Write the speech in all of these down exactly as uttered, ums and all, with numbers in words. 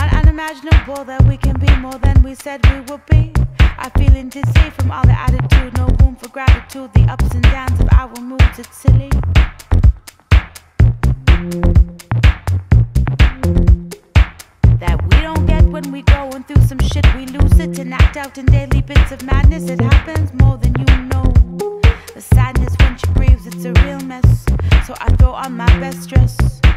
not unimaginable that we can be more than we said we would be. I feel dizzy from all the attitude, no room for gratitude. The ups and downs of our moods, it's silly. That we don't get when we going through some shit, we lose it and act out in daily bits of madness. It happens more than you know. The sadness when she grieves, it's a real mess. So I throw on my best dress.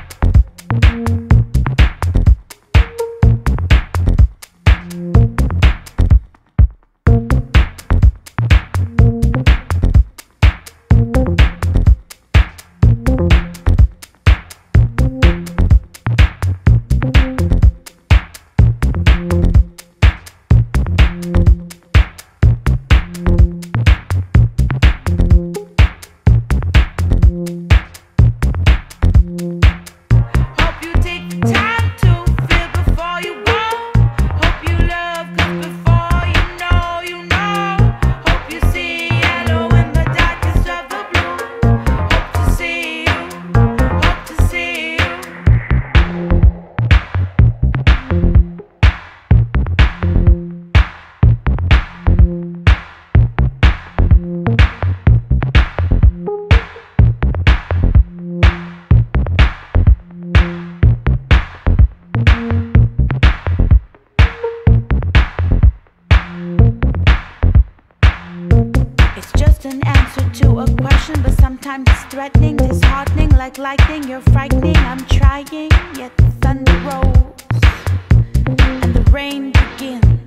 An answer to a question, but sometimes it's threatening, disheartening, like lightning. You're frightening. I'm trying, yet the thunder rolls and the rain begins.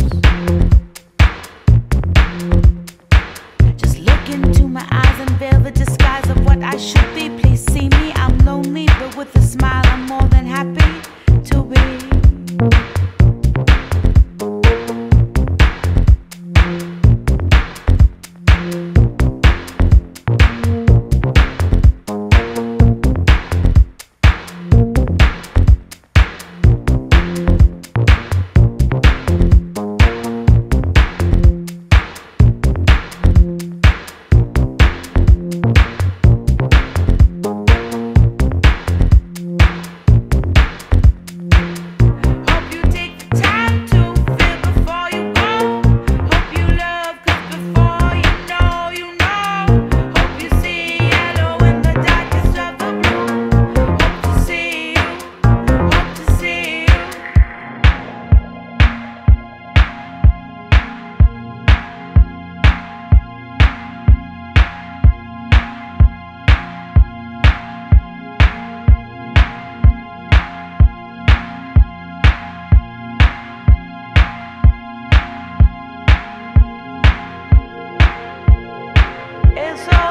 Just look into my eyes and veil the disguise of what I should be. Please see me. I'm lonely, but with a smile, I'm more than happy to be. It's all